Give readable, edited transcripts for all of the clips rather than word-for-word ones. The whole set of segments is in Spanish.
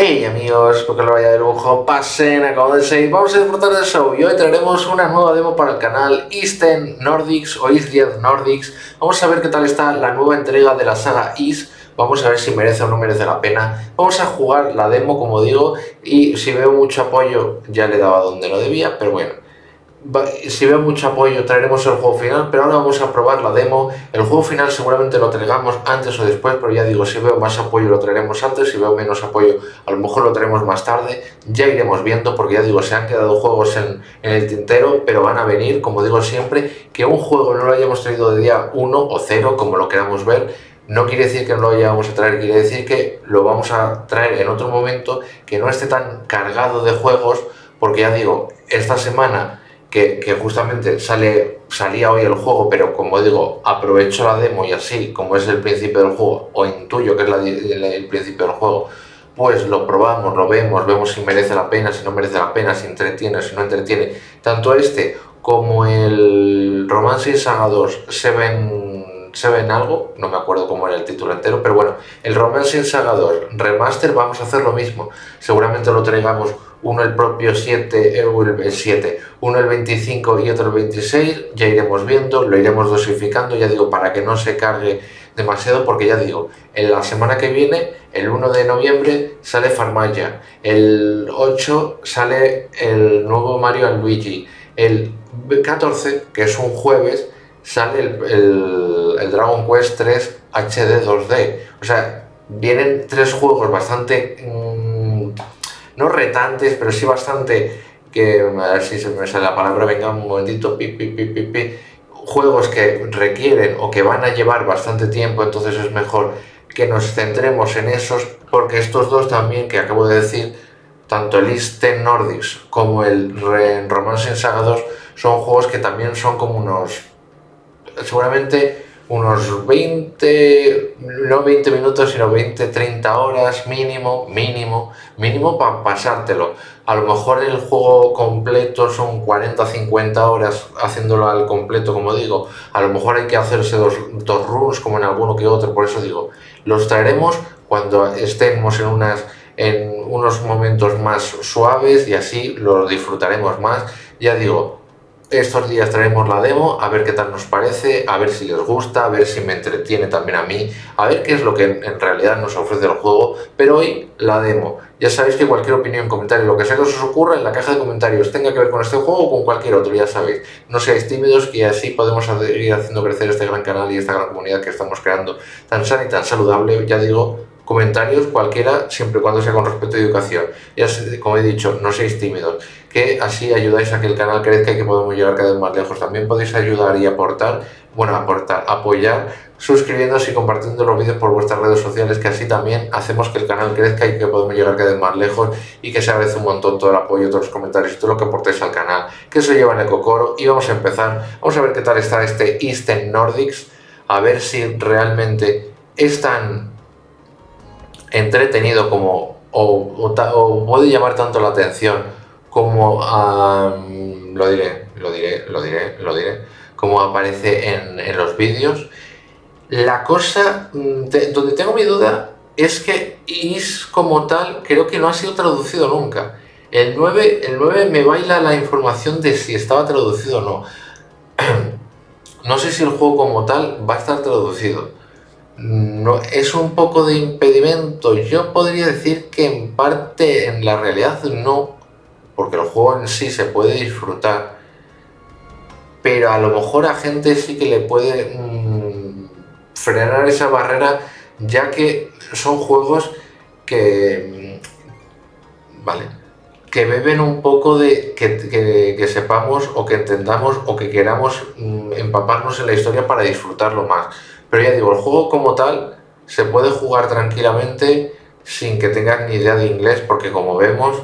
Hey amigos, porque lo vaya de lujo, pasen, acaban de seguir, vamos a disfrutar del show y hoy traeremos una nueva demo para el canal Eastern Nordics o East Nordics. Vamos a ver qué tal está la nueva entrega de la saga East, vamos a ver si merece o no merece la pena. Vamos a jugar la demo, como digo, y si veo mucho apoyo ya le daba donde no debía, pero bueno. Si veo mucho apoyo traeremos el juego final, pero ahora vamos a probar la demo. El juego final seguramente lo traigamos antes o después, pero ya digo, si veo más apoyo lo traeremos antes, si veo menos apoyo a lo mejor lo traeremos más tarde. Ya iremos viendo, porque ya digo, se han quedado juegos en el tintero, pero van a venir, como digo siempre, que un juego no lo hayamos traído de día 1 o 0, como lo queramos ver. No quiere decir que no lo vayamos a traer, quiere decir que lo vamos a traer en otro momento, que no esté tan cargado de juegos, porque ya digo, esta semana que justamente salía hoy el juego, pero como digo, aprovecho la demo y así, como es el principio del juego, o intuyo que es el principio del juego, pues lo probamos, lo vemos si merece la pena, si no merece la pena, si entretiene, si no entretiene. Tanto este como el Romancing Saga 2 Seven algo, no me acuerdo cómo era el título entero, pero bueno, el Romancing Saga 2 Remaster vamos a hacer lo mismo. Seguramente lo traigamos uno el propio 7, el 7, uno el 25 y otro el 26, ya iremos viendo, lo iremos dosificando, ya digo, para que no se cargue demasiado, porque ya digo, en la semana que viene, el 1 de noviembre, sale Farmaya, el 8 sale el nuevo Mario & Luigi, el 14, que es un jueves, sale el Dragon Quest 3 HD 2D, o sea, vienen tres juegos bastante... no retantes, pero sí bastante que, a ver si se me sale la palabra, venga un momentito, juegos que requieren o que van a llevar bastante tiempo, entonces es mejor que nos centremos en esos, porque estos dos también que acabo de decir, tanto el Eastern Nordics como el Romancing Saga 2, son juegos que también son como seguramente unos 20, no 20 minutos, sino 20-30 horas mínimo para pasártelo. A lo mejor el juego completo son 40-50 horas haciéndolo al completo, como digo. A lo mejor hay que hacerse dos runs, como en alguno que otro, por eso digo, los traeremos cuando estemos en unos momentos más suaves y así lo disfrutaremos más. Ya digo, estos días traeremos la demo, a ver qué tal nos parece, a ver si les gusta, a ver si me entretiene también a mí, a ver qué es lo que en realidad nos ofrece el juego, pero hoy la demo. Ya sabéis que cualquier opinión, comentario, lo que sea que os ocurra en la caja de comentarios, tenga que ver con este juego o con cualquier otro, ya sabéis. No seáis tímidos, que así podemos seguir haciendo crecer este gran canal y esta gran comunidad que estamos creando, tan sana y tan saludable. Ya digo, comentarios cualquiera, siempre y cuando sea con respeto y educación. Ya como he dicho, no seáis tímidos, que así ayudáis a que el canal crezca y que podamos llegar cada vez más lejos. También podéis ayudar y aportar, apoyar, suscribiéndose y compartiendo los vídeos por vuestras redes sociales, que así también hacemos que el canal crezca y que podamos llegar cada vez más lejos, y que se agradece un montón todo el apoyo, todos los comentarios y todo lo que aportéis al canal, que eso lleva en el cocoro. Y vamos a empezar, vamos a ver qué tal está este Eastern Nordics, a ver si realmente es tan entretenido como o puede llamar tanto la atención como lo diré como aparece en los vídeos. La cosa donde tengo mi duda es que Is como tal creo que no ha sido traducido nunca. El 9 me baila la información de si estaba traducido o no. No sé si el juego como tal va a estar traducido. No, es un poco de impedimento. Yo podría decir que en parte, en la realidad no, porque el juego en sí se puede disfrutar, pero a lo mejor a gente sí que le puede frenar esa barrera, ya que son juegos que que beben un poco de que sepamos o que entendamos o que queramos empaparnos en la historia para disfrutarlo más. Pero ya digo, el juego como tal se puede jugar tranquilamente sin que tengas ni idea de inglés, porque como vemos,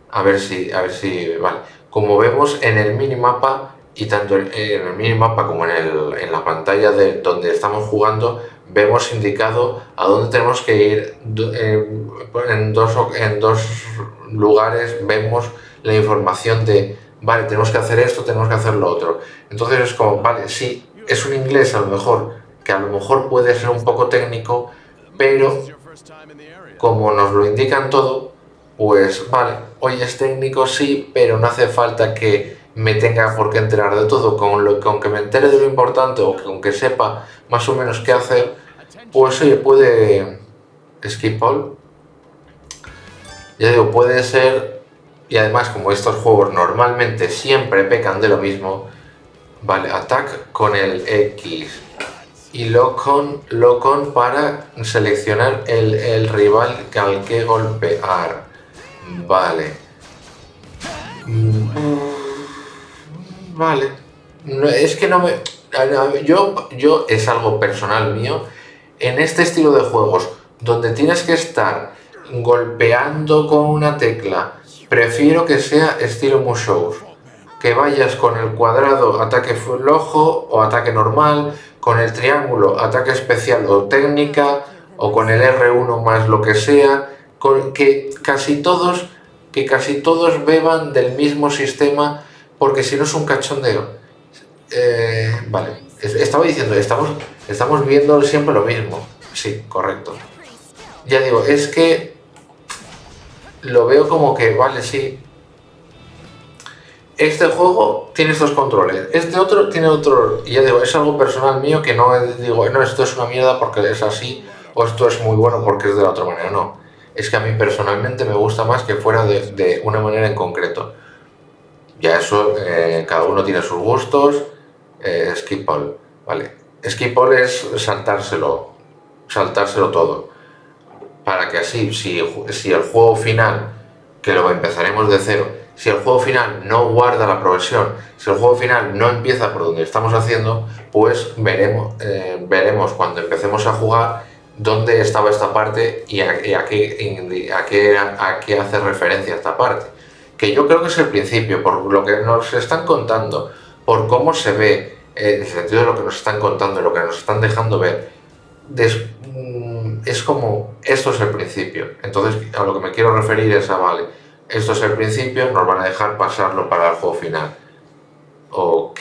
vale, como vemos en el minimapa, y tanto en el minimapa como en la pantalla de donde estamos jugando, vemos indicado a dónde tenemos que ir. En dos lugares vemos la información de, vale, tenemos que hacer esto, tenemos que hacer lo otro. Entonces es como, vale, sí, es un inglés a lo mejor, que a lo mejor puede ser un poco técnico, pero como nos lo indican todo, pues vale, hoy es técnico sí, pero no hace falta que me tenga por qué enterar de todo, con que me entere de lo importante o con que sepa más o menos qué hacer, pues oye, puede skip all, ya digo, puede ser, y además como estos juegos normalmente siempre pecan de lo mismo, vale, attack con el X y lock on para seleccionar el rival al que golpear, vale. Vale. No, es que no me... Yo es algo personal mío. En este estilo de juegos, donde tienes que estar golpeando con una tecla, prefiero que sea estilo Musou. Que vayas con el cuadrado ataque flojo o ataque normal, con el triángulo ataque especial o técnica, o con el R1 más lo que sea, que casi todos beban del mismo sistema, porque si no es un cachondeo. Vale, estaba diciendo, estamos viendo siempre lo mismo. Sí, correcto. Ya digo, es que lo veo como que, vale, sí. Este juego tiene estos controles, este otro tiene otro. Y ya digo, es algo personal mío que no digo, no, esto es una mierda porque es así, o esto es muy bueno porque es de la otra manera. No, es que a mí personalmente me gusta más que fuera de una manera en concreto. Ya eso, cada uno tiene sus gustos. Skip all, vale. Skip all es saltárselo todo. Para que así, si el juego final, que lo empezaremos de cero, si el juego final no guarda la progresión, si el juego final no empieza por donde estamos haciendo, pues veremos cuando empecemos a jugar dónde estaba esta parte y a qué hace referencia esta parte. Que yo creo que es el principio, por lo que nos están contando, por cómo se ve, en el sentido de lo que nos están contando y lo que nos están dejando ver, es como, esto es el principio. Entonces, a lo que me quiero referir es vale, esto es el principio, nos van a dejar pasarlo para el juego final. Ok.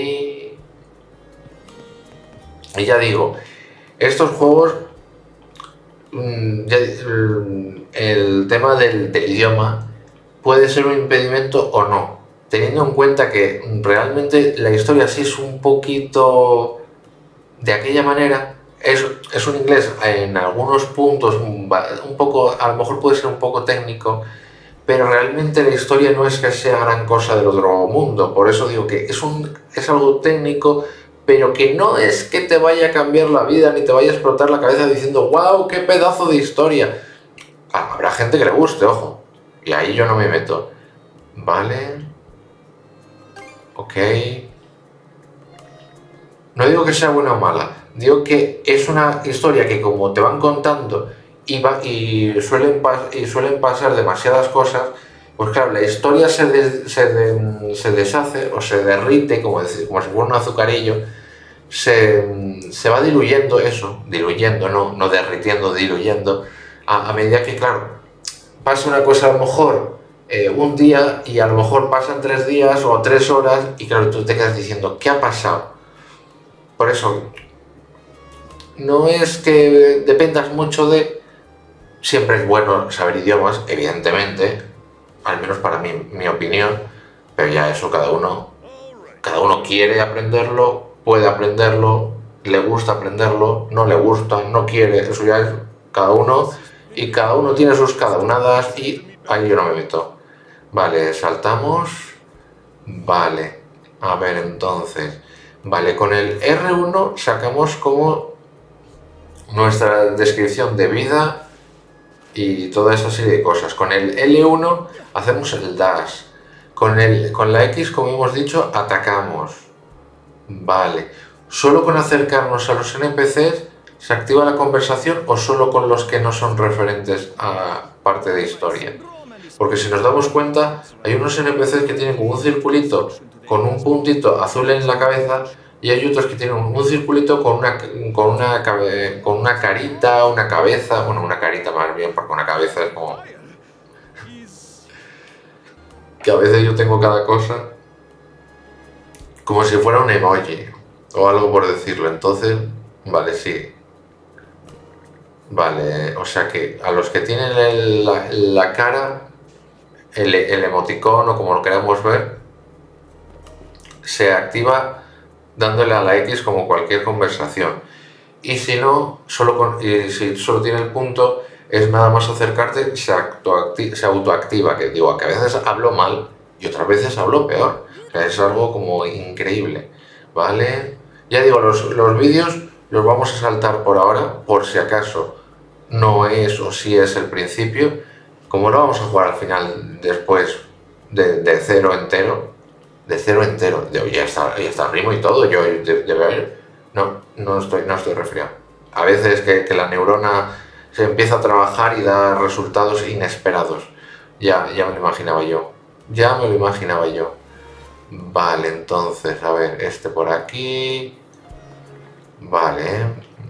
Y ya digo, estos juegos, el tema del idioma puede ser un impedimento o no, teniendo en cuenta que realmente la historia sí es un poquito de aquella manera. Es un inglés en algunos puntos un poco, a lo mejor puede ser un poco técnico, pero realmente la historia no es que sea gran cosa del otro mundo. Por eso digo que es algo técnico, pero que no es que te vaya a cambiar la vida ni te vaya a explotar la cabeza diciendo ¡wow, qué pedazo de historia! Habrá gente que le guste, ojo, y ahí yo no me meto. Vale. Ok. No digo que sea buena o mala, digo que es una historia que como te van contando y suelen pasar demasiadas cosas, pues claro, la historia se deshace o se derrite, como si fuera un azucarillo, se va diluyendo eso, no derritiendo, diluyendo, a medida que, claro, pasa una cosa a lo mejor un día y a lo mejor pasan 3 días o 3 horas y claro, tú te quedas diciendo, ¿qué ha pasado? Por eso, no es que dependas mucho de... Siempre es bueno saber idiomas, evidentemente, al menos para mí, mi opinión, pero ya eso cada uno quiere aprenderlo, puede aprenderlo, le gusta aprenderlo, no le gusta, no quiere, eso ya es cada uno, y cada uno tiene sus cada unadas y ahí yo no me meto. Vale, saltamos. Vale, a ver entonces. Vale, con el R1 sacamos como nuestra descripción de vida y toda esa serie de cosas. Con el L1 hacemos el dash. Con la X, como hemos dicho, atacamos. Vale. ¿Solo con acercarnos a los NPCs se activa la conversación o solo con los que no son referentes a parte de historia? Porque si nos damos cuenta, hay unos NPCs que tienen como un circulito con un puntito azul en la cabeza y hay otros que tienen un circulito con una carita, una cabeza, bueno, una carita más bien, porque una cabeza es como... que a veces yo tengo cada cosa como si fuera un emoji o algo por decirlo. Entonces, vale, sí. Vale, o sea que a los que tienen la cara, el emoticón o como lo queramos ver, se activa dándole a la X como cualquier conversación. Y si no, y si solo tiene el punto, es nada más acercarte, se autoactiva, que digo, que a veces hablo mal y otras veces hablo peor. O sea, es algo como increíble, ¿vale? Ya digo, los vídeos los vamos a saltar por ahora, por si acaso no es o sí es el principio. Como no vamos a jugar al final después de cero entero, ya está el ritmo y todo, yo de ver, no estoy resfriado. A veces que la neurona se empieza a trabajar y da resultados inesperados. Ya me lo imaginaba yo. Ya me lo imaginaba yo. Vale, entonces, a ver, este por aquí. Vale.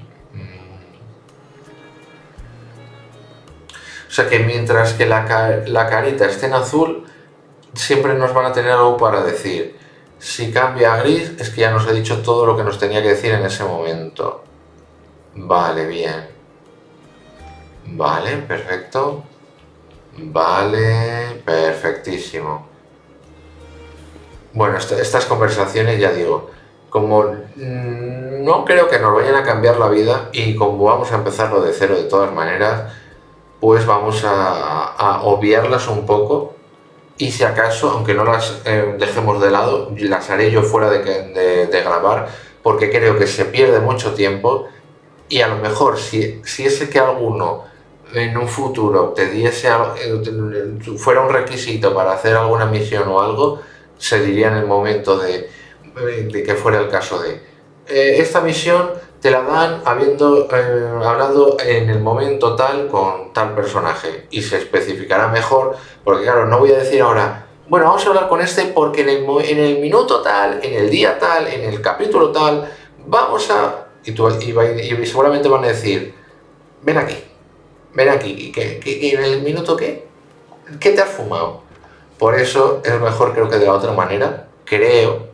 O sea que mientras que la carita esté en azul, siempre nos van a tener algo para decir. Si cambia a gris, es que ya nos ha dicho todo lo que nos tenía que decir en ese momento. Vale, bien. Vale, perfecto. Vale, perfectísimo. Bueno, estas conversaciones, ya digo, como no creo que nos vayan a cambiar la vida y como vamos a empezarlo de cero de todas maneras, pues vamos a obviarlas un poco. Y si acaso, aunque no las dejemos de lado, las haré yo fuera de grabar, porque creo que se pierde mucho tiempo y a lo mejor si es que alguno en un futuro te diese, fuera un requisito para hacer alguna misión o algo, se diría en el momento de que fuera el caso de esta misión te la dan habiendo hablado en el momento tal con tal personaje y se especificará mejor, porque claro, no voy a decir ahora, bueno, vamos a hablar con este porque en el minuto tal, en el día tal, en el capítulo tal, vamos a... Y seguramente van a decir, ven aquí, ¿y en el minuto qué? ¿Qué te has fumado? Por eso es mejor, creo que de la otra manera, creo,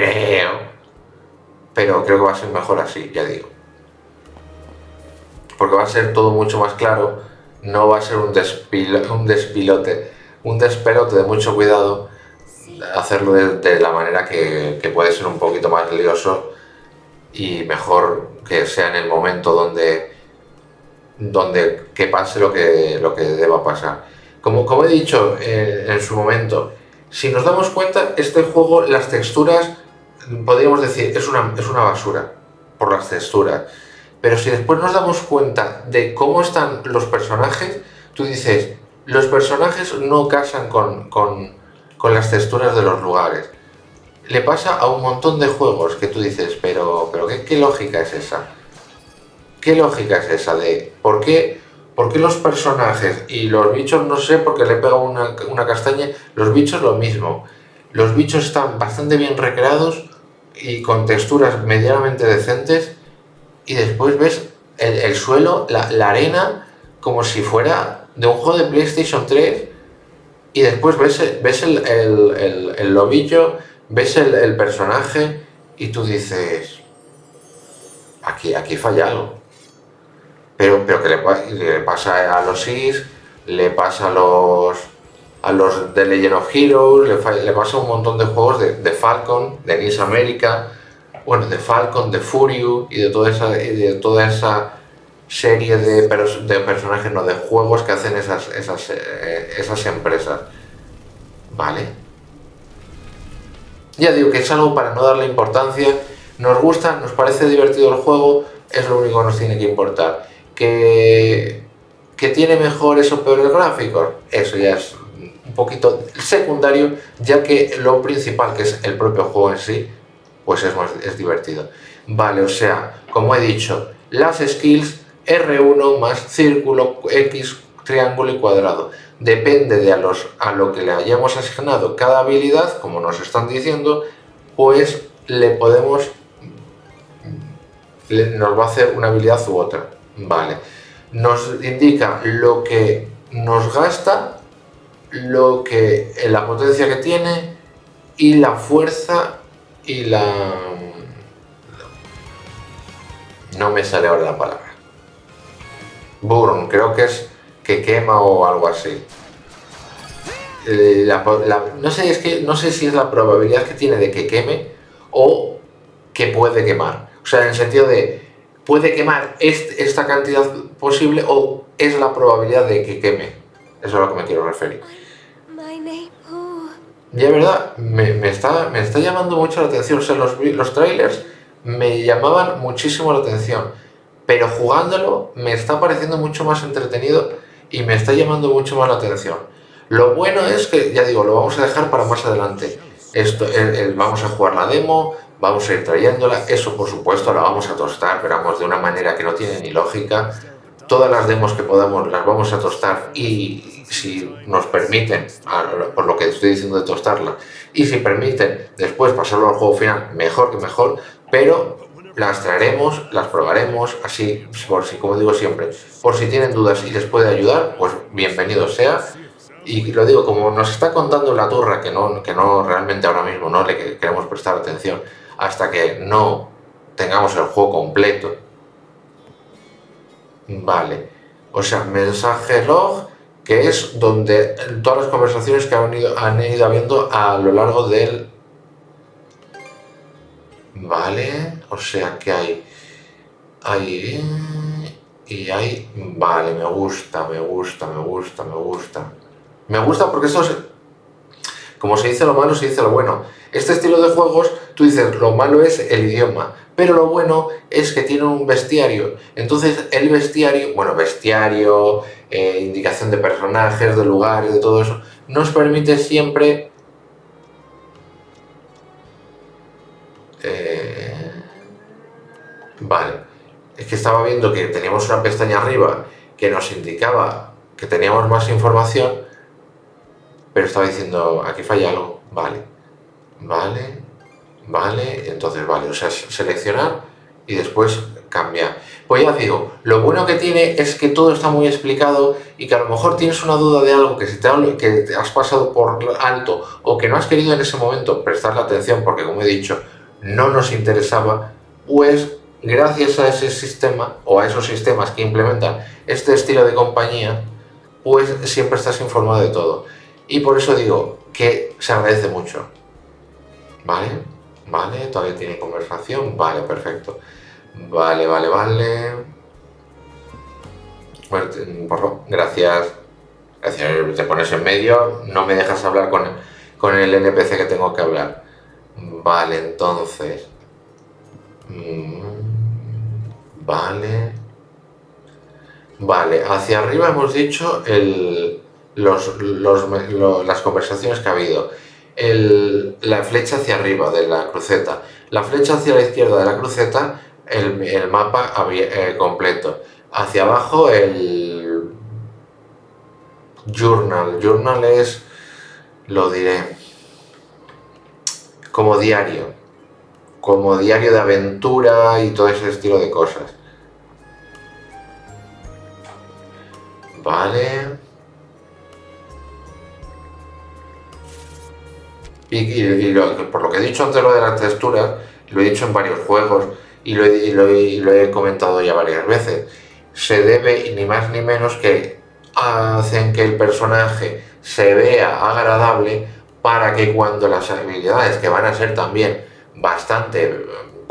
pero creo que va a ser mejor así, ya digo. Porque va a ser todo mucho más claro, no va a ser un despelote de mucho cuidado, hacerlo de la manera que puede ser un poquito más lioso y mejor que sea en el momento donde que pase lo que deba pasar. Como he dicho en su momento, si nos damos cuenta, este juego, las texturas, podríamos decir, es una basura por las texturas. Pero si después nos damos cuenta de cómo están los personajes, tú dices, los personajes no casan con las texturas de los lugares. Le pasa a un montón de juegos que tú dices, pero ¿qué lógica es esa? ¿Qué lógica es esa de por qué los personajes y los bichos, no sé, porque le pega una castaña, los bichos lo mismo? Los bichos están bastante bien recreados y con texturas medianamente decentes y después ves el suelo, la arena, como si fuera de un juego de PlayStation 3 y después ves el lobillo, ves el personaje y tú dices, aquí falla algo. Pero que le pasa a los SIS, le pasa a los de Legend of Heroes, le pasa a un montón de juegos de Falcon, de Nice America, bueno, de Falcon, de Furious y de toda esa serie de personajes, no, de juegos que hacen esas empresas. Vale. Ya digo que es algo para no darle importancia. Nos gusta, nos parece divertido el juego, es lo único que nos tiene que importar. Que tiene mejores o peores gráficos, eso ya es un poquito secundario, ya que lo principal, que es el propio juego en sí, pues es divertido. Vale, o sea, como he dicho, las skills R1 más círculo, X, triángulo y cuadrado. Depende de a lo que le hayamos asignado cada habilidad, como nos están diciendo, pues nos va a hacer una habilidad u otra. Vale, nos indica lo que nos gasta, la potencia que tiene y la fuerza y no me sale ahora la palabra. Burn, creo que es que quema o algo así. No sé, es que no sé si es la probabilidad que tiene de que queme o que puede quemar. O sea, en el sentido de puede quemar esta cantidad posible o es la probabilidad de que queme. Eso es a lo que me quiero referir. Y es verdad, me está llamando mucho la atención. O sea, los trailers me llamaban muchísimo la atención, pero jugándolo me está pareciendo mucho más entretenido y me está llamando mucho más la atención. Lo bueno es que, ya digo, lo vamos a dejar para más adelante. Vamos a jugar la demo, vamos a ir trayéndola. Eso, por supuesto, la vamos a tostar, pero vamos de una manera que no tiene ni lógica. Todas las demos que podamos las vamos a tostar y si nos permiten, por lo que estoy diciendo de tostarla, y si permiten después pasarlo al juego final, mejor que mejor, pero las traeremos, las probaremos, así, por si, como digo siempre, por si tienen dudas y les puede ayudar, pues bienvenido sea. Y lo digo, como nos está contando la turra, que no realmente ahora mismo no le queremos prestar atención, hasta que no tengamos el juego completo. Vale, o sea, mensaje log, que es donde todas las conversaciones que han ido habiendo a lo largo del... Vale, o sea que hay... Y hay... Vale, me gusta. Me gusta porque esto es... Como se dice lo malo, se dice lo bueno. Este estilo de juegos, tú dices, lo malo es el idioma, pero lo bueno es que tiene un bestiario. Entonces, el bestiario, indicación de personajes, de lugares, de todo eso, nos permite siempre... Vale, es que estaba viendo que teníamos una pestaña arriba que nos indicaba que teníamos más información, pero estaba diciendo, aquí falla algo. Entonces vale, o sea, seleccionar y después cambiar. Pues ya digo, lo bueno que tiene es que todo está muy explicado y que a lo mejor tienes una duda de algo que te has pasado por alto o que no has querido en ese momento prestarle atención porque, como he dicho, no nos interesaba, pues gracias a ese sistema o a esos sistemas que implementan este estilo de compañía, pues siempre estás informado de todo. Y por eso digo que se agradece mucho. Vale, todavía tiene conversación. Vale, perfecto. Vale. Bueno, gracias. Te pones en medio, no me dejas hablar con el NPC que tengo que hablar. Vale, entonces. Vale, hacia arriba hemos dicho las conversaciones que ha habido. La flecha hacia arriba de la cruceta. La flecha hacia la izquierda de la cruceta, el mapa completo. Hacia abajo el journal. Journal es, lo diré, como diario de aventura y todo ese estilo de cosas. Vale. Por lo que he dicho antes, lo de las texturas, lo he dicho en varios juegos y lo he comentado ya varias veces, se debe ni más ni menos que hacen que el personaje se vea agradable para que cuando las habilidades, que van a ser también bastante,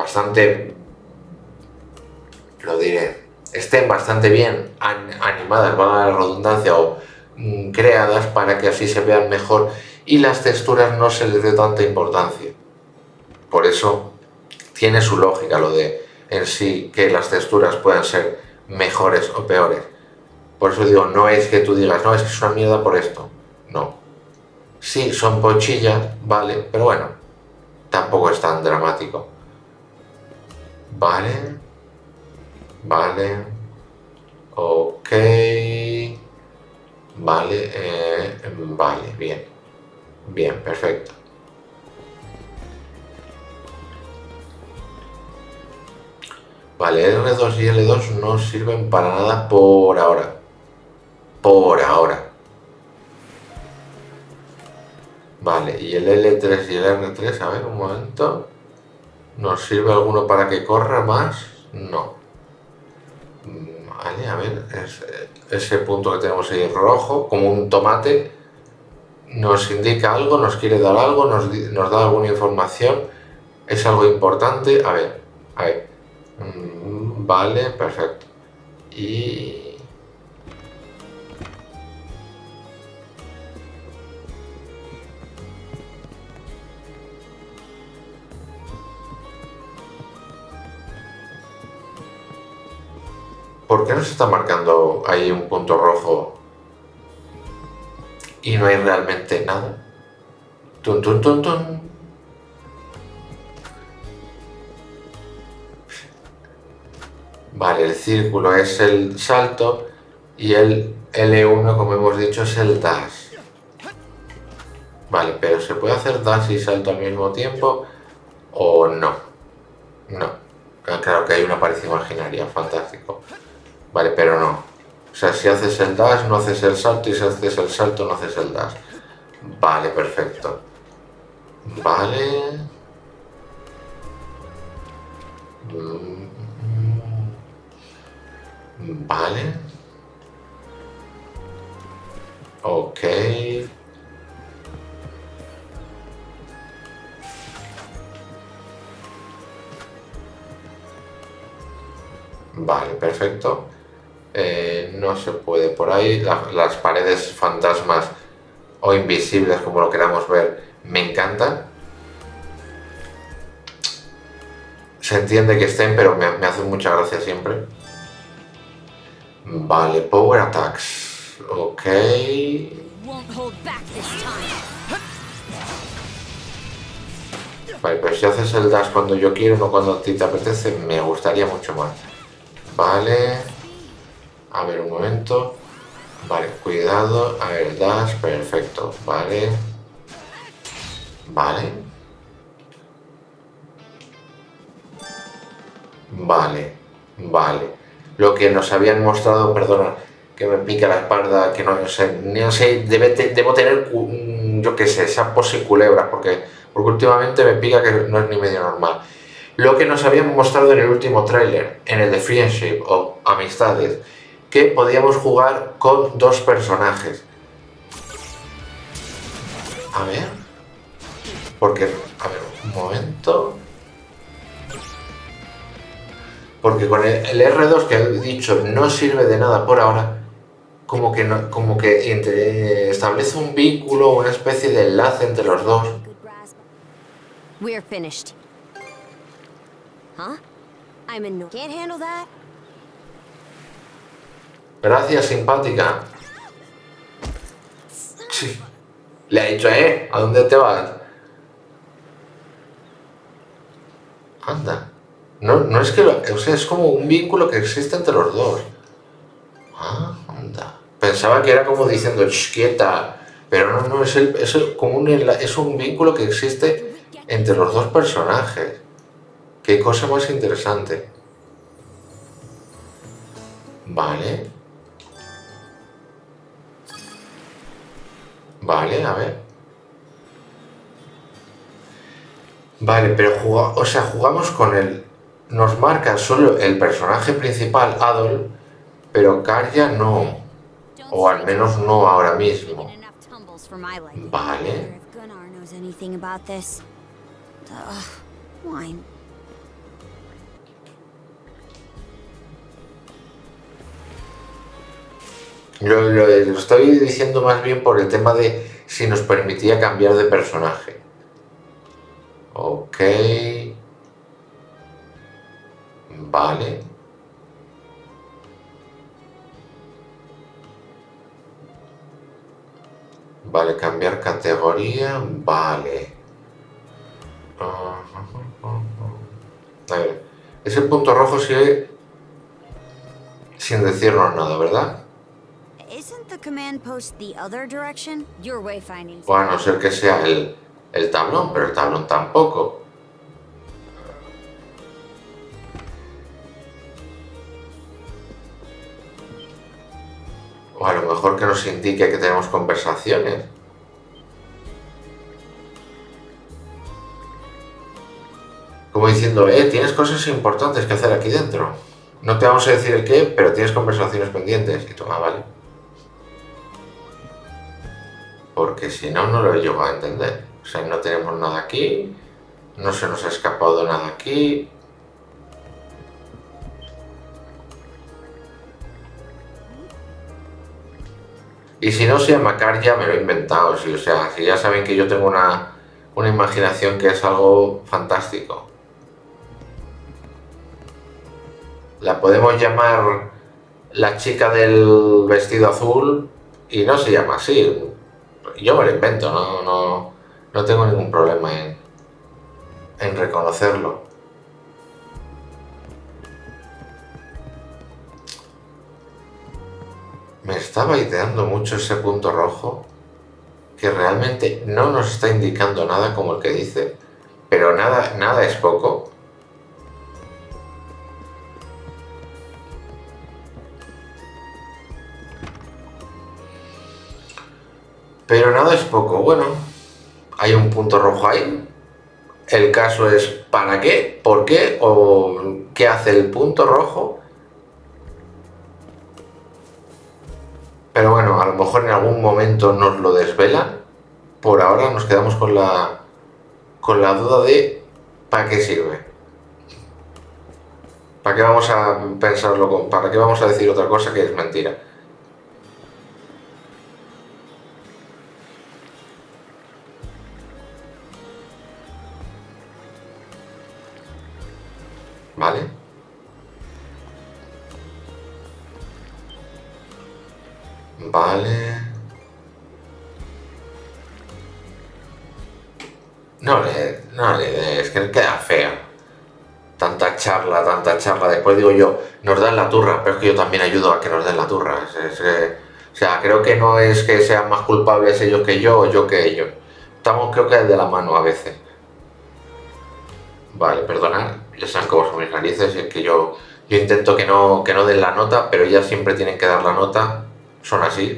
lo diré, estén bastante bien animadas, valga la redundancia, o creadas para que así se vean mejor y las texturas no se les dé tanta importancia. Por eso tiene su lógica lo de en sí que las texturas puedan ser mejores o peores. Por eso digo, no es que tú digas, no, es que es una mierda por esto. No. Sí, son pochillas, vale, pero bueno, tampoco es tan dramático. Vale. Ok. Vale, bien, perfecto. Vale, R2 y L2 no sirven para nada por ahora. Vale, y el L3 y el R3, a ver, un momento. ¿Nos sirve alguno para que corra más? No. Vale, a ver, ese punto que tenemos ahí rojo, como un tomate, nos indica algo, nos quiere dar algo, nos da alguna información, es algo importante. A ver, a ver. Vale, perfecto. Y... ¿por qué nos está marcando ahí un punto rojo y no hay realmente nada? Tun, tun, tun, tun. Vale, el círculo es el salto y el L1, como hemos dicho, es el dash. Vale, pero ¿se puede hacer dash y salto al mismo tiempo o no? No. Claro que hay una pared imaginaria, fantástico. Vale, pero no. O sea, si haces el dash no haces el salto y si haces el salto no haces el dash. Vale, perfecto. Vale. Vale. Ok. Vale, perfecto. No se puede por ahí. Las paredes fantasmas o invisibles, como lo queramos ver, me encantan. Se entiende que estén, pero me hacen mucha gracia siempre. Vale, Power Attacks. Ok. Vale, pero si haces el dash cuando yo quiero, no cuando a ti te apetece, me gustaría mucho más. Vale. A ver, un momento. Vale, cuidado. A ver, dash, perfecto. Vale. Vale. Vale. Vale. Lo que nos habían mostrado, perdona, que me pica la espalda, que no sé, no sé, debo tener, yo qué sé, sapos y culebras, porque últimamente me pica que no es ni medio normal. Lo que nos habían mostrado en el último tráiler, en el de Friendship o Amistades, que podíamos jugar con dos personajes. A ver, porque, a ver, un momento. Porque con el R2 que he dicho no sirve de nada por ahora, como que, no, como que establece un vínculo, una especie de enlace entre los dos. We're finished. Huh? I'm in. Can't handle that. Gracias, simpática. Sí. Le ha dicho, ¿a dónde te vas? Anda. No, no es que, o sea, es como un vínculo que existe entre los dos. Ah, anda. Pensaba que era como diciendo, quieta. Pero no, no, es un vínculo que existe entre los dos personajes. Qué cosa más interesante. Vale. Vale, a ver. Vale, pero jugamos con el... Nos marca solo el personaje principal, Adol, pero Karja no. O al menos no ahora mismo. Vale. Lo estoy diciendo más bien por el tema de si nos permitía cambiar de personaje. Ok. Vale. Vale, cambiar categoría. Vale. A ver. Ese punto rojo sigue sin decirnos nada, ¿verdad? O a no ser que sea el tablón, pero el tablón tampoco. O a lo mejor que nos indique que tenemos conversaciones. Como diciendo, tienes cosas importantes que hacer aquí dentro. No te vamos a decir el qué, pero tienes conversaciones pendientes. Y toma, vale. Porque si no, no lo llego a entender. O sea, no tenemos nada aquí. No se nos ha escapado nada aquí. Y si no se llama Karja, me lo he inventado. Sí, o sea, si ya saben que yo tengo una imaginación que es algo fantástico. La podemos llamar la chica del vestido azul y no se llama así. Yo me lo invento, no tengo ningún problema en reconocerlo. Me estaba ideando mucho ese punto rojo que realmente no nos está indicando nada como el que dice, pero nada es poco. Pero nada es poco. Bueno, hay un punto rojo ahí. El caso es ¿para qué? ¿Por qué? ¿O qué hace el punto rojo? Pero bueno, a lo mejor en algún momento nos lo desvelan. Por ahora nos quedamos con la duda de ¿para qué sirve? ¿Para qué vamos a pensarlo? ¿Para qué vamos a decir otra cosa que es mentira? ¿Vale? Vale. Es que queda feo. Tanta charla. Después digo yo, nos dan la turra, pero es que yo también ayudo a que nos den la turra. O sea, creo que no es que sean más culpables ellos que yo o yo que ellos. Estamos, creo que de la mano a veces. Vale, perdonad, ya saben cómo son mis narices, es que yo intento que no den la nota, pero ya siempre tienen que dar la nota, son así.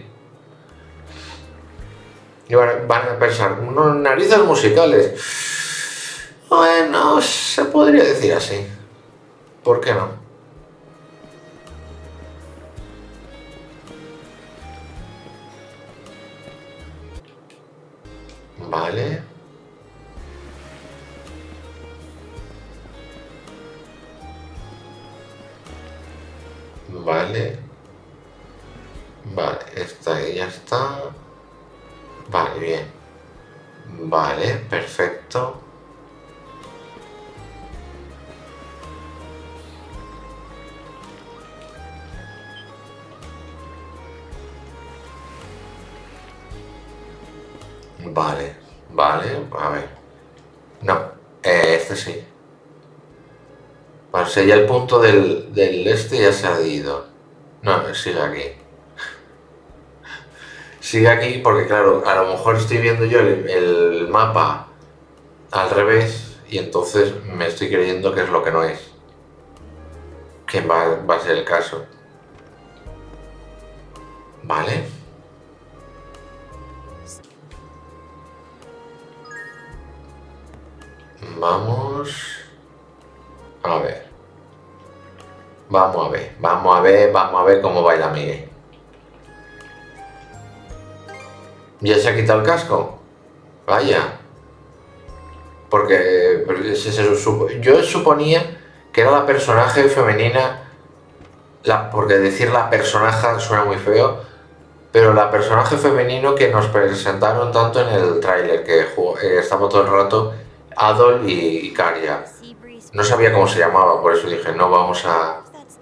Y van a pensar, unos narices musicales. Bueno, se podría decir así. ¿Por qué no? Vale. Vale. Vale, esta ahí ya está. Vale, bien. Vale, perfecto. Vale, a ver. No, este sí. Vale, o sea, ya el punto del este ya se ha ido. No, sigue aquí. Sigue aquí porque, claro, a lo mejor estoy viendo yo el mapa al revés y entonces me estoy creyendo que es lo que no es. Que va a ser el caso. Vale. Vamos a ver. Vamos a ver cómo baila Miguel. ¿Ya se ha quitado el casco? Vaya. Porque yo suponía que era la personaje femenina, porque decir la personaje suena muy feo, pero la personaje femenino que nos presentaron tanto en el tráiler, que estaba todo el rato Adol y Karja. No sabía cómo se llamaba, por eso dije, no vamos a...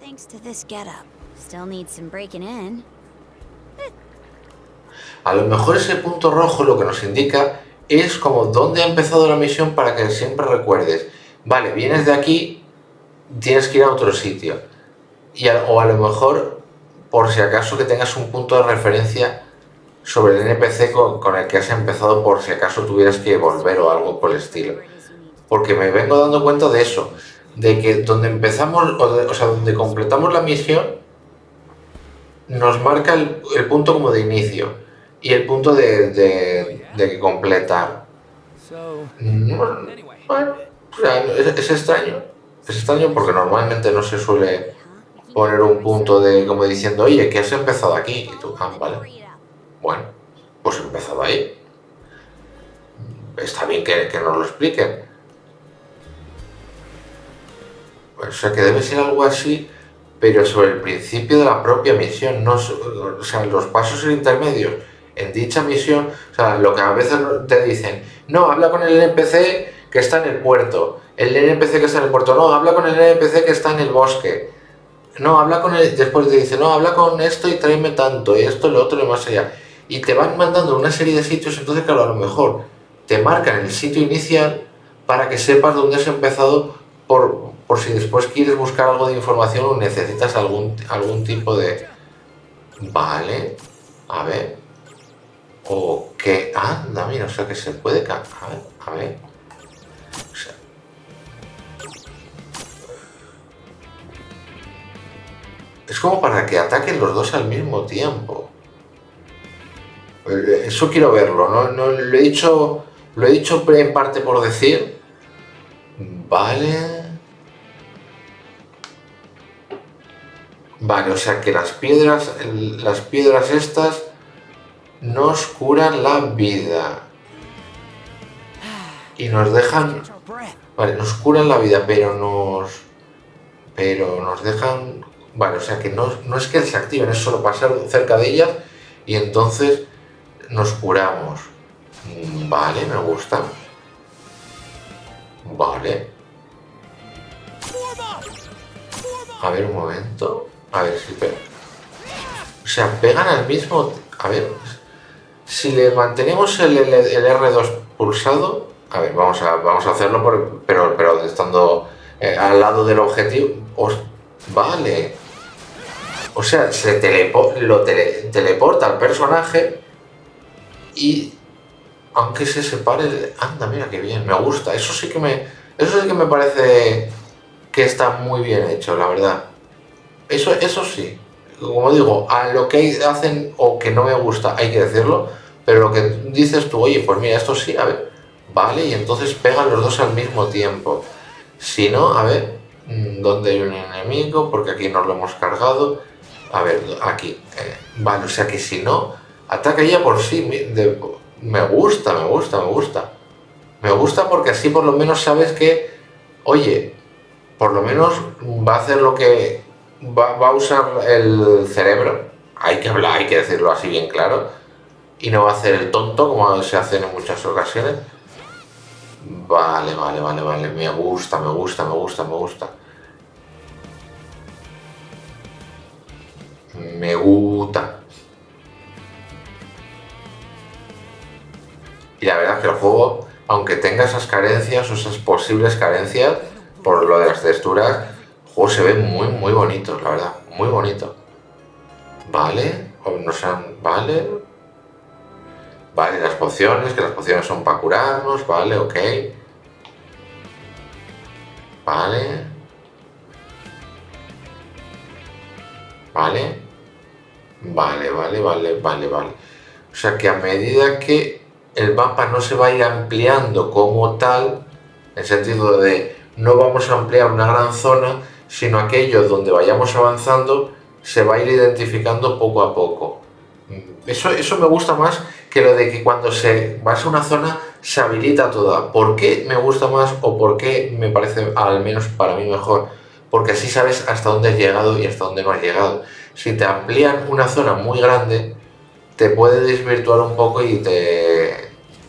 A lo mejor ese punto rojo lo que nos indica es como dónde ha empezado la misión para que siempre recuerdes. Vale, vienes de aquí, tienes que ir a otro sitio. O a lo mejor, por si acaso, que tengas un punto de referencia sobre el NPC con el que has empezado, por si acaso tuvieras que volver o algo por el estilo. Porque me vengo dando cuenta de eso, de que donde empezamos, o sea, donde completamos la misión, nos marca el punto como de inicio y el punto de completar. Bueno, o sea, es extraño porque normalmente no se suele poner un punto de como diciendo, oye, que has empezado aquí. Y tú, vale. Bueno, pues he empezado ahí. Está bien que nos lo expliquen. O sea, que debe ser algo así, pero sobre el principio de la propia misión, no, o sea, los pasos intermedios en dicha misión, o sea, lo que a veces te dicen, no, habla con el NPC que está en el puerto, el NPC que está en el puerto, no, habla con el NPC que está en el bosque, no, habla con el, después te dice, no, habla con esto y tráeme tanto, y esto, lo otro y más allá, y te van mandando una serie de sitios, entonces claro, a lo mejor te marcan el sitio inicial para que sepas dónde has empezado por si después quieres buscar algo de información o necesitas algún tipo de... Vale, a ver. O que... Anda, mira, o sea que se puede... A ver. O sea... Es como para que ataquen los dos al mismo tiempo. Eso quiero verlo, ¿no? No lo he dicho en parte por decir. Vale. Vale, o sea que las piedras estas nos curan la vida. Y nos dejan... Vale, nos curan la vida, pero nos dejan... Vale, o sea que no es que se activen, es solo pasar cerca de ellas y entonces nos curamos. Vale, me gusta. Vale. A ver, un momento. A ver si pega. O sea, pegan al mismo... A ver... Si le mantenemos el R2 pulsado... A ver, vamos a hacerlo, pero estando al lado del objetivo... Vale. O sea, se teleporta al personaje y... Aunque se separe... Anda, mira qué bien, me gusta. Eso sí que me parece que está muy bien hecho, la verdad. Eso sí. Como digo, a lo que hacen o que no me gusta hay que decirlo, pero lo que dices tú, oye, pues mira, esto sí, a ver, vale, y entonces pegan los dos al mismo tiempo. Si no, a ver, ¿dónde hay un enemigo? Porque aquí nos lo hemos cargado. A ver, aquí. Vale, o sea que si no, ataca ella por sí. Me gusta. Me gusta porque así por lo menos sabes que, oye, por lo menos va a hacer lo que... Va a usar el cerebro, hay que decirlo así bien claro, y no va a hacer el tonto como se hace en muchas ocasiones. Vale, me gusta. Me gusta. Y la verdad es que el juego, aunque tenga esas carencias o esas posibles carencias, por lo de las texturas, el juego se ve muy bonito, la verdad, muy bonito. Vale, vale. Vale, las pociones, que las pociones son para curarnos, vale, ok. Vale. Vale. O sea que a medida que el mapa no se vaya ampliando como tal, en el sentido de no vamos a ampliar una gran zona, sino aquello donde vayamos avanzando se va a ir identificando poco a poco. Eso me gusta más que lo de que cuando se va a una zona se habilita toda. ¿Por qué me gusta más o por qué me parece, al menos para mí, mejor? Porque así sabes hasta dónde has llegado y hasta dónde no has llegado. Si te amplían una zona muy grande, te puede desvirtuar un poco y te...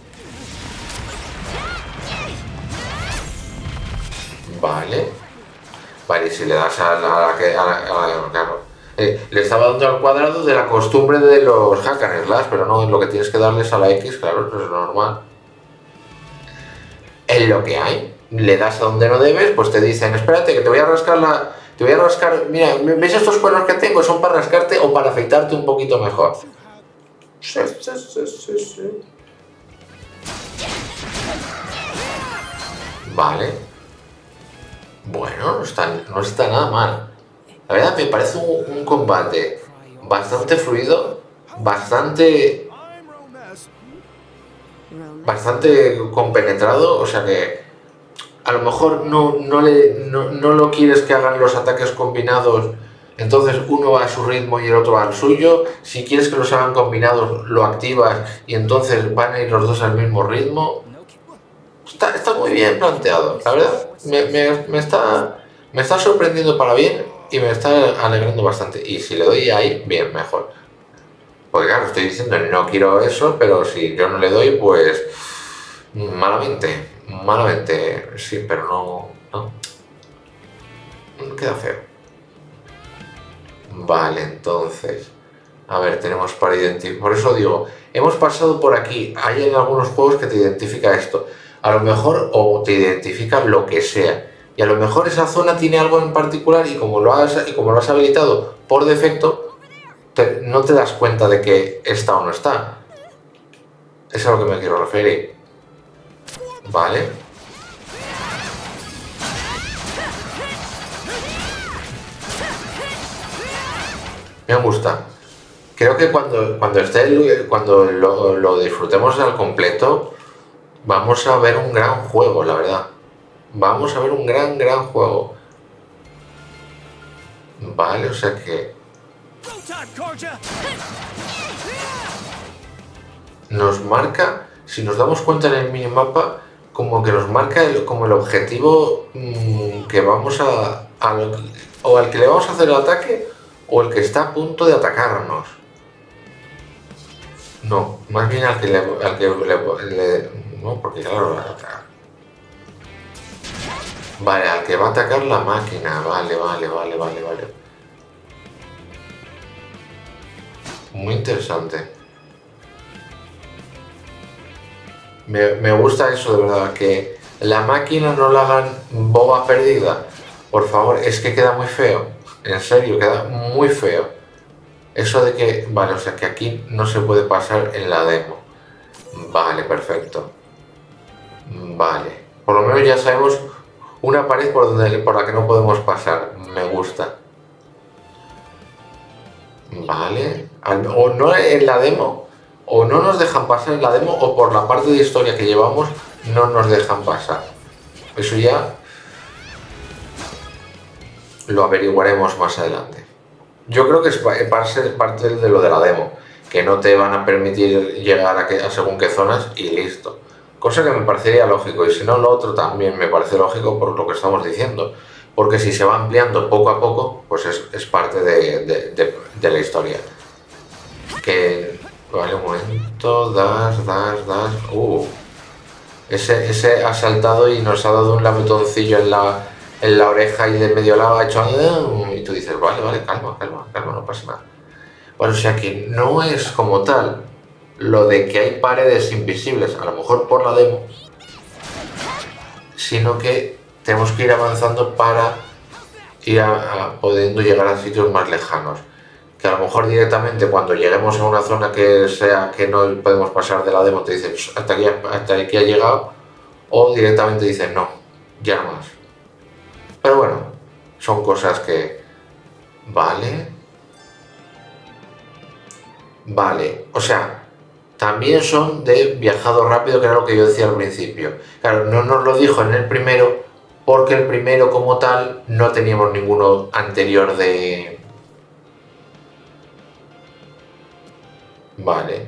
Vale, si le das a la claro. Le estaba dando al cuadrado de la costumbre de los hack and slash, pero no, lo que tienes que darles a la X, claro, eso es normal. Es lo que hay. Le das a donde no debes, pues te dicen, espérate que te voy a rascar mira, ¿ves estos cuernos que tengo? Son para rascarte o para afeitarte un poquito mejor. Sí. Vale. Bueno, no está nada mal. La verdad me parece un combate bastante fluido, bastante compenetrado, o sea que a lo mejor no lo quieres que hagan los ataques combinados Entonces uno va a su ritmo y el otro va al suyo. Si quieres que los hagan combinados, lo activas y entonces van a ir los dos al mismo ritmo. Está muy bien planteado, la verdad. Me está sorprendiendo para bien y me está alegrando bastante. Y si le doy ahí, bien, mejor. Porque claro, estoy diciendo no quiero eso, pero si yo no le doy, pues malamente, sí, pero no queda feo. Vale, entonces, a ver, tenemos para identificar, por eso digo, hemos pasado por aquí, hay en algunos juegos que te identifica esto, a lo mejor, o te identifica lo que sea, y a lo mejor esa zona tiene algo en particular y como lo has habilitado por defecto, no te das cuenta de que está o no está. Es a lo que me quiero referir. Vale. Me gusta. Creo que cuando lo disfrutemos al completo, vamos a ver un gran juego, la verdad. Vamos a ver un gran juego. Vale, o sea que nos marca, si nos damos cuenta en el minimapa, como que nos marca como el objetivo que vamos o al que le vamos a hacer el ataque o el que está a punto de atacarnos. No, más bien al que no, porque claro lo va a atacar. Vale, al que va a atacar la máquina. Vale. Muy interesante. Me gusta eso, de verdad, que la máquina no la hagan boba perdida. Por favor, es que queda muy feo. En serio, queda muy feo. Eso de que... Vale, o sea que aquí no se puede pasar en la demo. Vale, perfecto. Vale. Por lo menos ya sabemos una pared por la que no podemos pasar. Me gusta. Vale. O no en la demo, o no nos dejan pasar en la demo, o por la parte de historia que llevamos no nos dejan pasar. Eso ya lo averiguaremos más adelante. Yo creo que es para ser parte de lo de la demo, que no te van a permitir llegar a según qué zonas y listo. Cosa que me parecería lógico, y si no lo otro también me parece lógico por lo que estamos diciendo. Porque si se va ampliando poco a poco, pues es parte de la historia. Que... Vale, un momento, das. Ese ha saltado y nos ha dado un lametoncillo en la oreja y de medio lado ha hecho... Y tú dices, vale, calma, no pasa nada. Bueno, o sea que no es como tal lo de que hay paredes invisibles, a lo mejor por la demo, sino que tenemos que ir avanzando para ir pudiendo llegar a sitios más lejanos. Que a lo mejor directamente cuando lleguemos a una zona que no podemos pasar de la demo te dicen hasta aquí ha llegado, o directamente dicen no, ya no más. Pero bueno, son cosas que... Vale, o sea, también son de viajado rápido, que era lo que yo decía al principio. Claro, no nos lo dijo en el primero, porque el primero como tal no teníamos ninguno anterior de... Vale.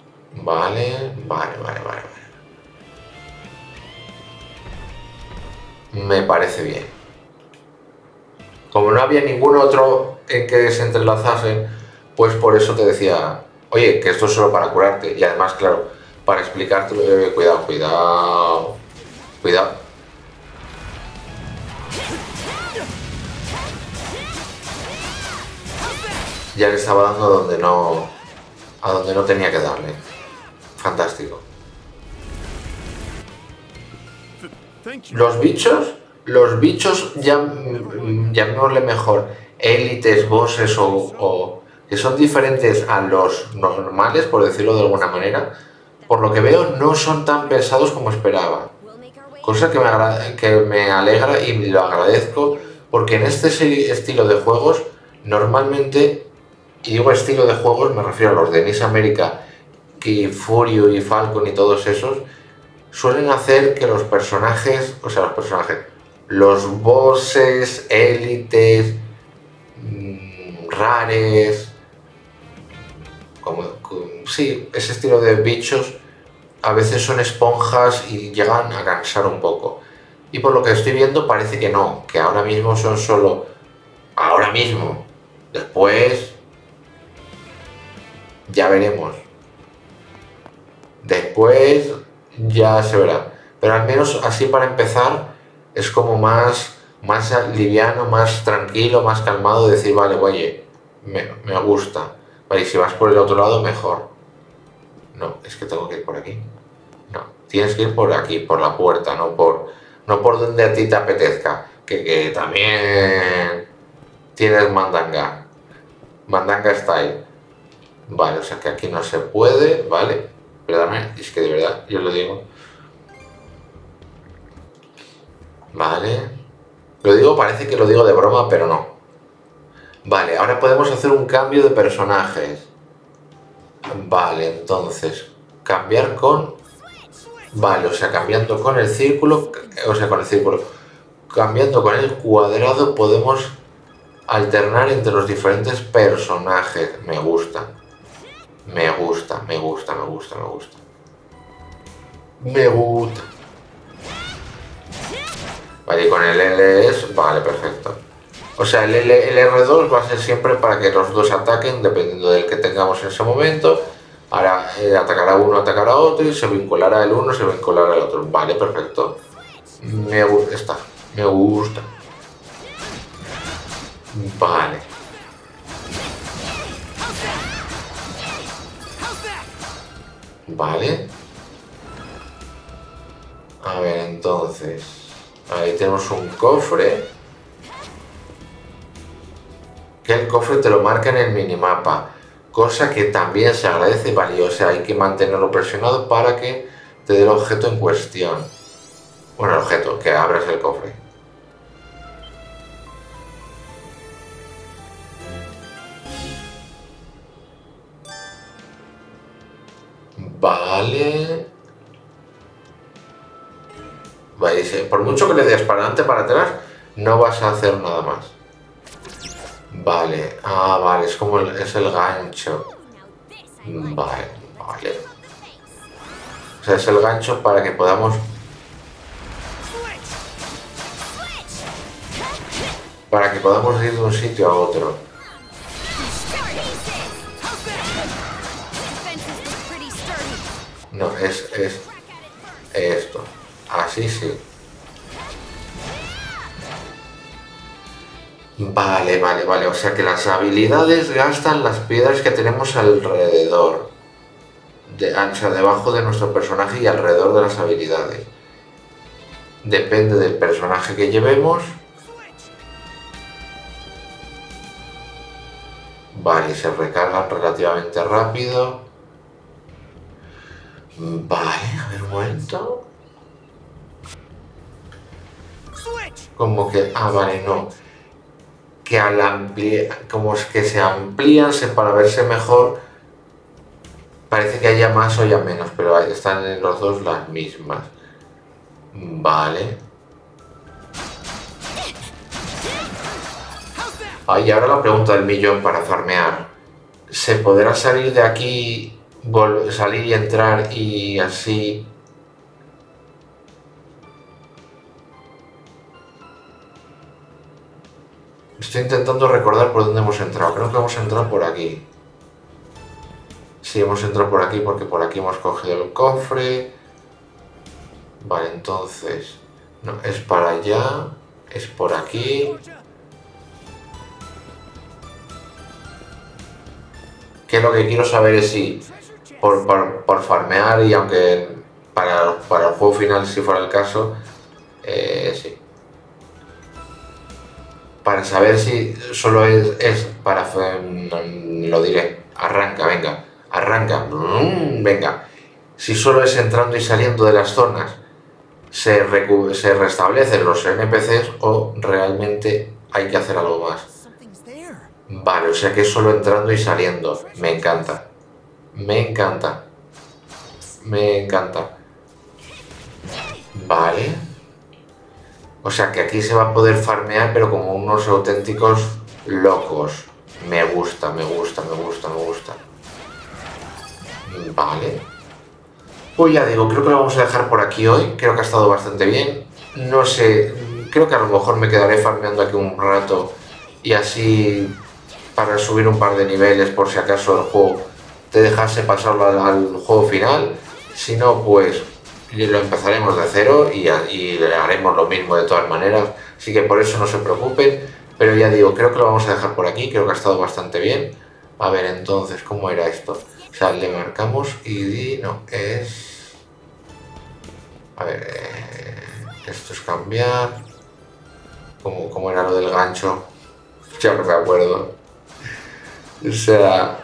Me parece bien. Como no había ningún otro en que se entrelazasen, pues por eso te decía, oye, que esto es solo para curarte. Y además, claro, para explicarte, cuidado. Ya le estaba dando a donde no tenía que darle. Fantástico. Los bichos llamémosle mejor élites, bosses o que son diferentes a los normales, por decirlo de alguna manera, por lo que veo no son tan pesados como esperaba. Cosa que me alegra y lo agradezco, porque en este estilo de juegos normalmente, y digo estilo de juegos, me refiero a los de Nice America, que Furio y Falcon y todos esos, suelen hacer que los bosses, élites, rares, sí, ese estilo de bichos a veces son esponjas y llegan a cansar un poco. Y por lo que estoy viendo parece que no, que ahora mismo son solo ahora mismo. Después ya veremos. Después ya se verá. Pero al menos así para empezar es como más liviano, más tranquilo, más calmado, decir, vale, oye, me gusta. Vale, y si vas por el otro lado, mejor. No, es que tengo que ir por aquí. No, tienes que ir por aquí, por la puerta, no por donde a ti te apetezca. Que también tienes mandanga. Mandanga style. Vale, o sea que aquí no se puede, ¿vale? Perdóname, es que de verdad, yo lo digo. Vale. Lo digo, parece que lo digo de broma, pero no. Vale, ahora podemos hacer un cambio de personajes. Vale, entonces, cambiar con... Vale, o sea, cambiando con el círculo, cambiando con el cuadrado podemos alternar entre los diferentes personajes. Me gusta. Me gusta. Vale, y con el LS, vale, perfecto. O sea, el R2 va a ser siempre para que los dos ataquen, dependiendo del que tengamos en ese momento. Ahora atacará uno, atacará otro, y se vinculará el uno, se vinculará el otro. Vale, perfecto. Me gusta. Vale. Vale. A ver, entonces. Ahí tenemos un cofre. Que el cofre te lo marca en el minimapa. Cosa que también se agradece, vale, o sea, hay que mantenerlo presionado para que te dé el objeto en cuestión. Bueno, el objeto, que abras el cofre. Vale. Vale, por mucho que le des para adelante, para atrás, no vas a hacer nada más. Vale, vale, es el gancho. Vale. O sea, es el gancho para que podamos... ir de un sitio a otro. No, es esto. Así sí. Vale. O sea que las habilidades gastan las piedras que tenemos alrededor. O sea, debajo de nuestro personaje y alrededor de las habilidades. Depende del personaje que llevemos. Vale, se recargan relativamente rápido. Vale, a ver un momento. Como que... vale, no. Que al ampliar... Como es que se amplían para verse mejor. Parece que haya más o haya menos, pero están en los dos las mismas. Vale. Y ahora la pregunta del millón para farmear. ¿Se podrá salir de aquí, salir y entrar y así? Estoy intentando recordar por dónde hemos entrado. Creo que hemos entrado por aquí. Sí, hemos entrado por aquí porque por aquí hemos cogido el cofre. Vale, entonces... No, es para allá. Es por aquí. Que lo que quiero saber es si por farmear, y aunque para el juego final, si fuera el caso, sí. Para saber si solo es para... lo diré. Arranca, venga. Arranca. Venga. Si solo es entrando y saliendo de las zonas, se restablecen los NPCs o realmente hay que hacer algo más. Vale, o sea que es solo entrando y saliendo. Me encanta. Vale. O sea que aquí se va a poder farmear, pero como unos auténticos locos. Me gusta, me gusta, me gusta, me gusta. Vale. Pues ya digo, creo que lo vamos a dejar por aquí hoy. Creo que ha estado bastante bien. No sé, creo que a lo mejor me quedaré farmeando aquí un rato y así para subir un par de niveles por si acaso el juego te dejase pasarlo al juego final. Si no, pues lo empezaremos de cero y haremos lo mismo de todas maneras. Así que por eso no se preocupen. Pero ya digo, creo que lo vamos a dejar por aquí. Creo que ha estado bastante bien. A ver, entonces, ¿cómo era esto? O sea, le marcamos y no, es... A ver, esto es cambiar. ¿Cómo era lo del gancho? Ya no me acuerdo. O sea...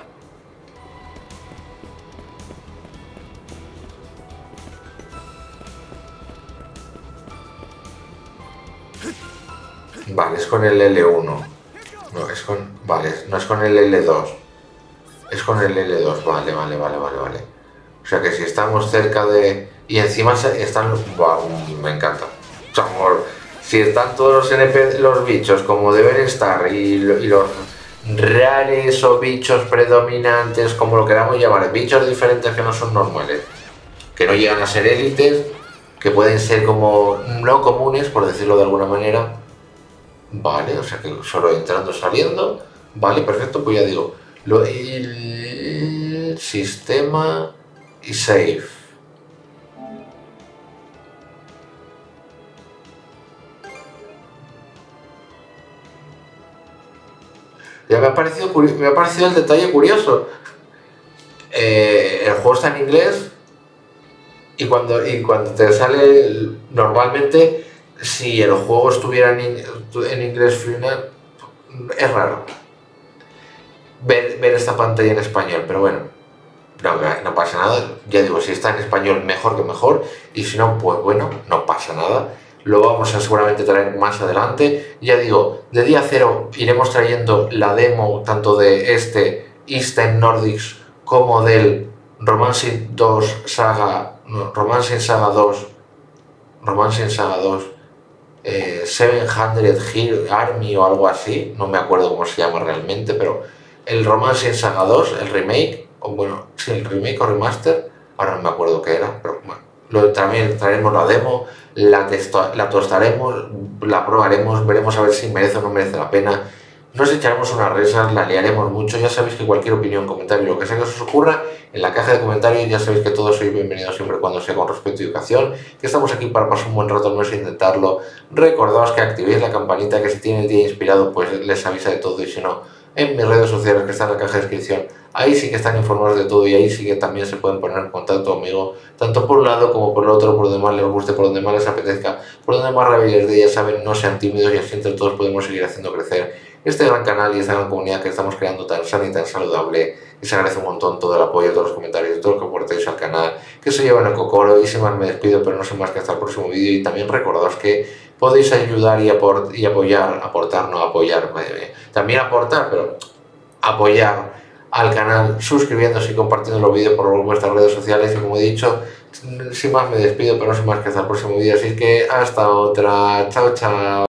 Vale, es con el L1. No, es con... Vale, no es con el L2. Es con el L2. Vale. O sea que si estamos cerca de... Y encima están... Buah, me encanta. O sea, si están todos los NP, los bichos como deben estar y los rares o bichos predominantes, como lo queramos llamar, bichos diferentes que no son normales, que no llegan a ser élites, que pueden ser como no comunes, por decirlo de alguna manera. Vale, o sea que solo entrando, saliendo. Vale, perfecto, pues ya digo. El sistema y save. Ya me ha parecido el detalle curioso. El juego está en inglés y cuando te sale normalmente, si el juego estuviera en inglés final, es raro ver esta pantalla en español, pero bueno, no pasa nada. Ya digo, si está en español mejor que mejor, y si no, pues bueno, no pasa nada. Lo vamos a seguramente traer más adelante. Ya digo, de día cero iremos trayendo la demo tanto de este Eastern Nordics como del Romancing Saga 2 700 Army o algo así, no me acuerdo cómo se llama realmente, pero el Romancing Saga 2, el remake, o bueno, sí, el remake o remaster, ahora no me acuerdo qué era, pero bueno, también traeremos la demo, la tostaremos, la probaremos, veremos a ver si merece o no merece la pena. Nos echaremos unas risas, la liaremos mucho. Ya sabéis que cualquier opinión, comentario, lo que sea que os ocurra, en la caja de comentarios ya sabéis que todos sois bienvenidos siempre cuando sea con respeto y educación, que estamos aquí para pasar un buen rato, no es intentarlo. Recordaos que activéis la campanita, que si tiene el día inspirado pues les avisa de todo, y si no, en mis redes sociales que están en la caja de descripción, ahí sí que están informados de todo y ahí sí que también se pueden poner en contacto conmigo, tanto por un lado como por el otro, por donde más les guste, por donde más les apetezca, por donde más rabia les dé. Ya saben, no sean tímidos y así entre todos podemos seguir haciendo crecer este gran canal y esta gran comunidad que estamos creando tan sana y tan saludable. Y se agradece un montón todo el apoyo, todos los comentarios, todo lo que aportéis al canal, que se llevan el cocoro. Y sin más me despido, pero no sé más que hasta el próximo vídeo. Y también recordaos que podéis ayudar y aportar, no apoyar, también aportar, pero apoyar al canal suscribiéndose y compartiendo los vídeos por vuestras redes sociales. Y como he dicho, sin más me despido, pero no sé más que hasta el próximo vídeo. Así que hasta otra, chao.